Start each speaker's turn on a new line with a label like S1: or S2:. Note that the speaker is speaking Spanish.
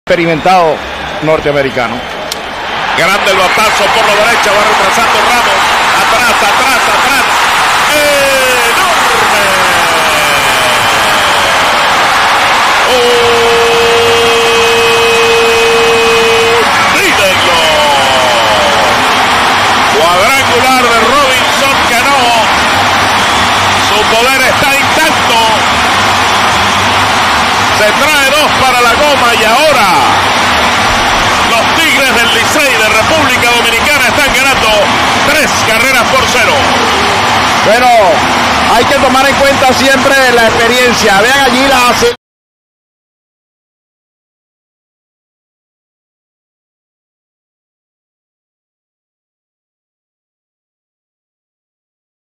S1: experimentado norteamericano.
S2: Grande el batazo por la derecha, va retrasando Ramos, atrás, enorme. Dídenlo. Cuadrangular de Robinson Cano, su poder está intacto, se trae 2 para la goma y ahora los Tigres del Licey de República Dominicana están ganando 3 carreras por 0.
S1: Bueno, hay que tomar en cuenta siempre la experiencia. Vean allí la